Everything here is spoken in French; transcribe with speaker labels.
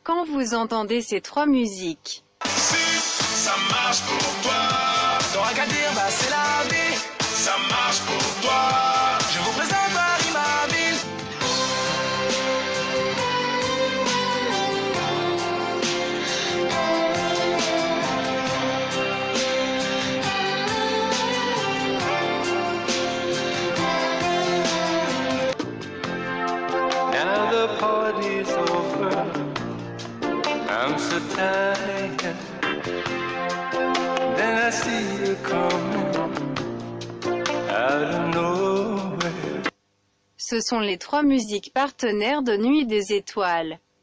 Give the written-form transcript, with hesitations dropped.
Speaker 1: Quand vous entendez ces trois musiques,
Speaker 2: Si ça marche pour toi, t'auras qu'à dire bah c'est la vie. Ça marche pour toi, je vous présente Paris ma ville.
Speaker 3: Now the party's over, I'm so tired. Then I see you coming out of nowhere.
Speaker 1: ce sont les trois musiques partenaires de Nuit des Étoiles.